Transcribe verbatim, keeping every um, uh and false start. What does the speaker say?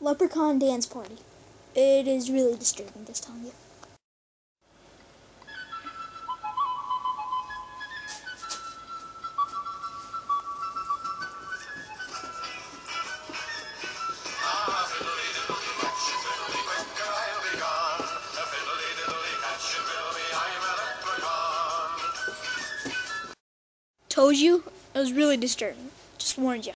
Leprechaun dance party. It is really disturbing, just telling you. Told you, it was really disturbing. Just warned you.